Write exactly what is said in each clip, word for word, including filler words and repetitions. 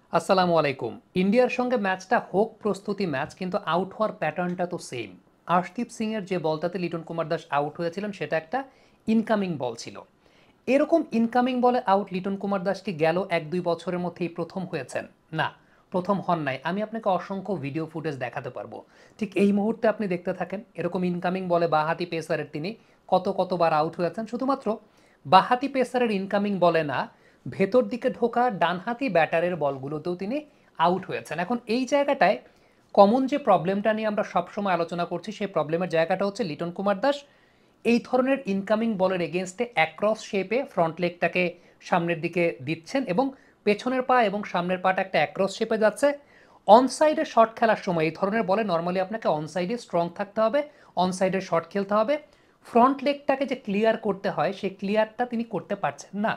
আসসালামু আলাইকুম। ইন্ডিয়ার সঙ্গে ম্যাচটা হোক প্রস্তুতি ম্যাচ, কিন্তু আউট হওয়ার প্যাটার্নটা তো সেম। আর্শদীপ সিং এর যে বলটাতে লিটন কুমার দাস আউট হয়েছিলেন সেটা একটা ইনকামিং বল ছিল। এরকম ইনকামিং বলে আউট লিটন কুমার দাস কি গেল এক দুই বছরের মধ্যেই প্রথম হয়েছেন? না, প্রথম হন নাই। আমি আপনাকে অসংখ্য ভিডিও ফুটেজ দেখাতে পারবো। ঠিক এই মুহূর্তে আপনি দেখতে থাকেন, এরকম ইনকামিং বলে বাঁহাতি পেসারের তিনি কত কতবার আউট হয়েছেন। শুধুমাত্র বাঁহাতি পেসারের ইনকামিং বলে না, ভেতর দিকে ঢোকা ডানহাতি ব্যাটারের বলগুলোতেও তিনি আউট হয়েছেন। এখন এই জায়গাটায় কমন যে প্রবলেমটা নিয়ে আমরা সবসময় আলোচনা করছি, সেই প্রবলেমের জায়গাটা হচ্ছে লিটন কুমার দাস এই ধরনের ইনকামিং বলের এগেনস্টে অ্যাক্রস শেপে ফ্রন্ট লেগটাকে সামনের দিকে দিচ্ছেন এবং পেছনের পা এবং সামনের পাটা একটা অ্যাক্রস শেপে যাচ্ছে। অনসাইডে শট খেলার সময় এই ধরনের বলে নর্মালি আপনাকে অনসাইডে স্ট্রং থাকতে হবে, অনসাইডে শট খেলতে হবে। ফ্রন্ট লেগটাকে যে ক্লিয়ার করতে হয় সেই ক্লিয়ারটা তিনি করতে পারছেন না।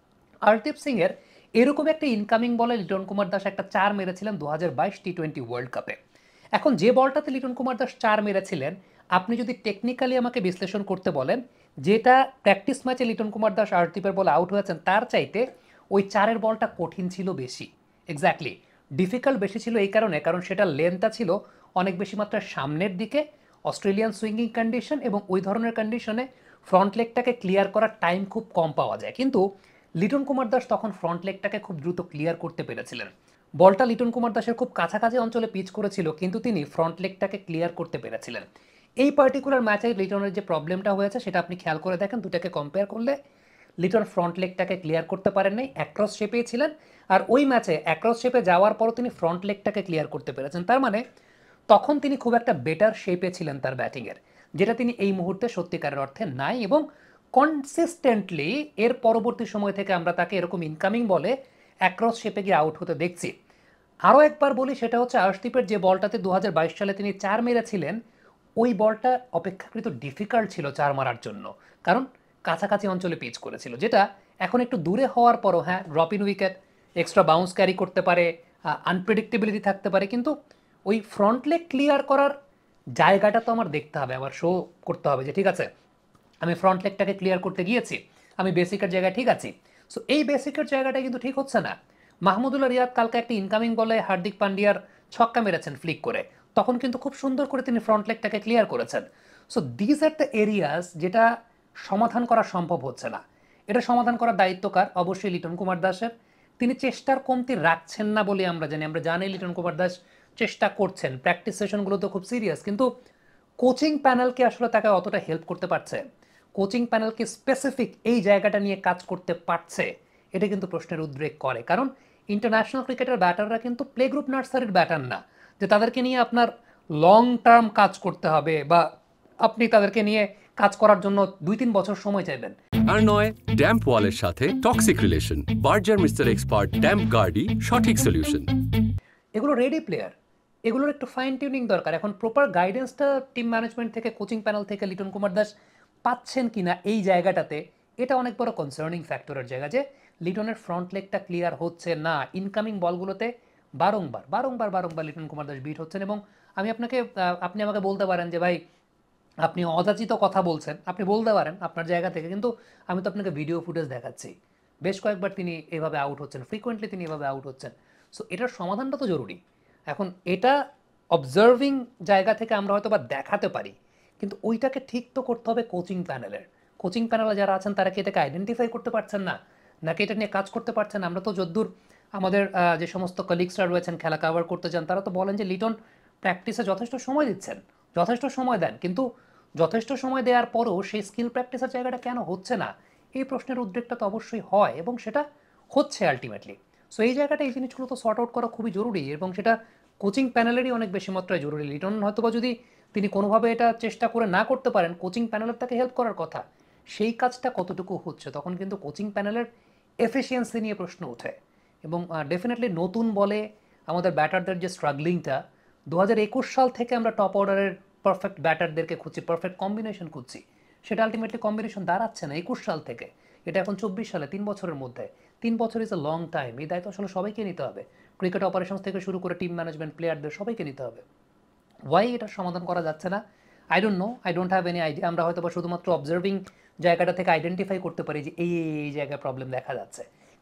আরদীপ সিং এর এরকম একটা ইনকামিং বলে লিটন কুমার দাস একটা চার মেরেছিলেন দু হাজার বাইশ টি টোয়েন্টি ওয়ার্ল্ড কাপে। এখন যে বলটাতে লিটন কুমার দাস চার মেরেছিলেন, আপনি যদি টেকনিক্যালি আমাকে বিশ্লেষণ করতে বলেন, যেটা প্র্যাকটিস ম্যাচে লিটন কুমার দাস আরদীপের বলে আউট হয়েছেন তার চাইতে ওই চারের বলটা কঠিন ছিল বেশি। এক্স্যাক্টলি, ডিফিকাল্ট বেশি ছিল এই কারণে, কারণ সেটা লেন্থটা ছিল অনেক বেশি মাত্রার সামনের দিকে, অস্ট্রেলিয়ান সুইঙ্গিং কন্ডিশন, এবং ওই ধরনের কন্ডিশনে ফ্রন্ট লেগটাকে ক্লিয়ার করার টাইম খুব কম পাওয়া যায়। কিন্তু লিটন কুমার দাস তখন ফ্রন্ট লেগটাকে খুব দ্রুত ক্লিয়ার করতে পেরেছিলেন। বলটা লিটন কুমার দাসের খুব কাছাকাছি অঞ্চলে পিচ করেছিল, কিন্তু তিনি ফ্রন্ট লেগটাকে ক্লিয়ার করতে পেরেছিলেন। এই পার্টিকুলার ম্যাচে লিটনের যে প্রবলেমটা হয়েছে সেটা আপনি খেয়াল করে দেখেন, দুটাকে কম্পেয়ার করলে লিটন ফ্রন্ট লেগটাকে ক্লিয়ার করতে পারেন নাই, অ্যাক্রস শেপেই ছিলেন। আর ওই ম্যাচে অ্যাক্রস শেপে যাওয়ার পরও তিনি ফ্রন্ট লেগটাকে ক্লিয়ার করতে পেরেছেন। তার মানে তখন তিনি খুব একটা বেটার শেপে ছিলেন তার ব্যাটিংয়ের, যেটা তিনি এই মুহূর্তে সত্যিকারের অর্থে নাই। এবং কনসিস্টেন্টলি এর পরবর্তী সময় থেকে আমরা তাকে এরকম ইনকামিং বলে অ্যাক্রস শেপে গিয়ে আউট হতে দেখছি। আরও একবার বলি, সেটা হচ্ছে আর্শদীপের যে বলটাতে দু হাজার বাইশ সালে তিনি চার মেরেছিলেন, ওই বলটা অপেক্ষাকৃত ডিফিকাল্ট ছিল চার মারার জন্য, কারণ কাছাকাছি অঞ্চলে পিচ করেছিল। যেটা এখন একটু দূরে হওয়ার পরও, হ্যাঁ, drop in wicket, extra bounce carry করতে পারে, আনপ্রেডিক্টেবিলিটি থাকতে পারে, কিন্তু ওই ফ্রন্ট লেগ ক্লিয়ার করার জায়গাটা তো আমার দেখতে হবে, আবার শো করতে হবে যে ঠিক আছে আমি ফ্রন্ট লেগটাকে ক্লিয়ার করতে গিয়েছি, আমি বেসিকের জায়গায় ঠিক আছি। সো এই বেসিকের জায়গাটা কিন্তু ঠিক হচ্ছে না। মাহমুদুল্লাহ রিয়াদ কালকে একটা ইনকামিং বলে হার্দিক পান্ডিয়ার ছক্কা মেরেছেন ফ্লিক করে, তখন কিন্তু খুব সুন্দর করে তিনি ফ্রন্ট লেগটাকে ক্লিয়ার করেছেন। So this are the areas যেটা সমাধান করা সম্ভব হচ্ছে না। এটা সমাধান করার দায়িত্ব কার? অবশ্যই লিটন কুমার দাসের। তিনি চেষ্টার কমতি রাখছেন না বলে আমরা জানি, আমরা জানি লিটন কুমার দাস চেষ্টা করছেন, প্র্যাকটিস সেশনগুলো তো খুব সিরিয়াস, কিন্তু কোচিং প্যানেলকে আসলে তাকে অতটা হেল্প করতে পারছে, কোচিং প্যানেলকে স্পেসিফিক এই জায়গাটা নিয়ে কাজ করতে পারছে, এটা কিন্তু প্রশ্নের উদ্রেক করে। কারণ ইন্টারন্যাশনাল ক্রিকেটের ব্যাটাররা কিন্তু প্লে গ্রুপ নার্সারির ব্যাটার না, যে তাদেরকে নিয়ে আপনার লং টার্ম কাজ করতে হবে বা আপনি তাদেরকে নিয়ে কাজ করার জন্য দুই তিন বছর সময় চাইবেন। আর নয় ড্যাম্প ওয়ালের সাথে toxic relation, Berger mister expert damp গার্ডই সঠিক সলিউশন। এগুলো রেডি প্লেয়ার, এগুলোর একটু ফাইন টিউনিং দরকার। এখন প্রপার গাইডেন্সটা টিম ম্যানেজমেন্ট থেকে, কোচিং প্যানেল থেকে লিটন কুমার দাস পাচ্ছেন কিনা এই জায়গাটাতে, এটা অনেক বড় কনসার্নিং ফ্যাক্টরের জায়গা, যে লিটনের ফ্রন্ট লেগটা ক্লিয়ার হচ্ছে না। ইনকামিং বলগুলোতে বারংবার বারংবার বারংবার লিটন কুমার দাস বিট হচ্ছেন। এবং আমি আপনাকে আপনি আমাকে বলতে পারেন যে ভাই আপনি অযাচিত কথা বলছেন, আপনি বলতে পারেন আপনার জায়গা থেকে, কিন্তু আমি তো আপনাকে ভিডিও ফুটেজ দেখাচ্ছি, বেশ কয়েকবার তিনি এভাবে আউট হচ্ছেন, ফ্রিকোয়েন্টলি তিনি এভাবে আউট হচ্ছেন। সো এটার সমাধানটা তো জরুরি। এখন এটা অবজার্ভিং জায়গা থেকে আমরা হয়তো বা দেখাতে পারি, কিন্তু ওইটাকে ঠিক তো করতে হবে কোচিং প্যানেলের। কোচিং প্যানেলে যারা আছেন তারা কি এটাকে আইডেন্টিফাই করতে পারছেন না, নাকি এটা নিয়ে কাজ করতে পারছেন? আমরা তো যদ্দূর আমাদের যে সমস্ত কলিগসরা রয়েছেন খেলা কভার করতে চান, তারা তো বলেন যে লিটন প্র্যাকটিসে যথেষ্ট সময় দিচ্ছেন, যথেষ্ট সময় দেন, কিন্তু যথেষ্ট সময় দেওয়ার পরও সেই স্কিল প্র্যাকটিসের জায়গাটা কেন হচ্ছে না, এই প্রশ্নের উদ্রেকটা তো অবশ্যই হয়, এবং সেটা হচ্ছে আলটিমেটলি। সো এই জায়গাটা, এই জিনিসগুলো তো সর্ট আউট করা খুবই জরুরি, এবং সেটা কোচিং প্যানেলেরই অনেক বেশি মাত্রায় জরুরি। লিটন হয়তোবা যদি তিনি কোনোভাবে এটা চেষ্টা করে না করতে পারেন, কোচিং প্যানেলের তাকে হেল্প করার কথা, সেই কাজটা কতটুকু হচ্ছে, তখন কিন্তু কোচিং প্যানেলের এফিসিয়েন্সি নিয়ে প্রশ্ন ওঠে। এবং ডেফিনেটলি নতুন বলে আমাদের ব্যাটারদের যে স্ট্রাগলিংটা, দু হাজার একুশ সাল থেকে আমরা টপ অর্ডারের পারফেক্ট ব্যাটারদেরকে খুঁজছি, পারফেক্ট কম্বিনেশন খুঁজছি, সেটা আলটিমেটলি কম্বিনেশন দাঁড়াচ্ছে না একুশ সাল থেকে। এটা এখন চব্বিশ সালে, তিন বছরের মধ্যে। তিন বছর ইজ এ লং টাইম। এই দায়িত্ব আসলে সবাইকে নিতে হবে, ক্রিকেট অপারেশন থেকে শুরু করে টিম ম্যানেজমেন্ট, প্লেয়ারদের সবাইকে নিতে হবে। ওয়াই এটার সমাধান করা যাচ্ছে না, I don't know, I don't have any idea. আমরা হয়তো বা শুধুমাত্র অবজার্ভিং জায়গাটা থেকে আইডেন্টিফাই করতে পারি যে এই এই জায়গায় প্রবলেম দেখা যাচ্ছে,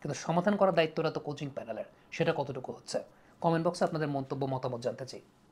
কিন্তু সমাধান করার দায়িত্বটা তো কোচিং প্যানেলের, সেটা কতটুকু হচ্ছে? কমেন্ট বক্সে আপনাদের মন্তব্য মতামত জানতে চাই।